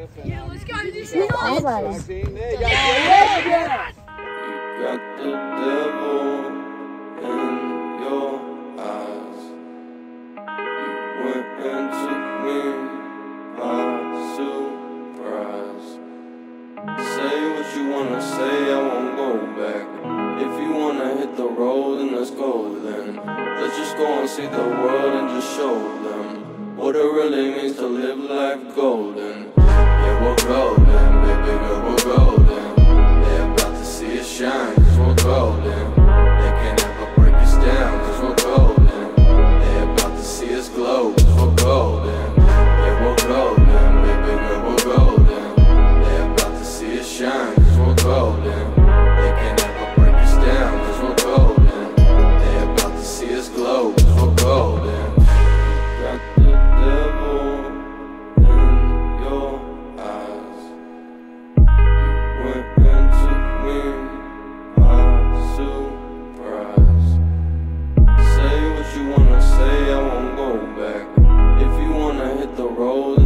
Yeah, let's go do some songs. You got the devil in your eyes. You went and took me by surprise. Say what you wanna say, I won't go back. If you wanna hit the road, then let's go then. Let's just go and see the world and just show them what it really means to live life golden. Yeah, we're golden, baby girl, we're golden. They're about to see us shine, cause we're golden. They can't ever break us down, cause we're golden. They're about to see us glow, cause we're golden. Yeah, we're golden, baby girl, we're golden. They're about to see us shine, cause we're golden. They can't ever break us down, cause we're golden. They're about to see us glow, cause we're golden. Got the devil in your eyes. You went and took me by surprise. Say what you wanna say, I won't go back. If you wanna hit the road,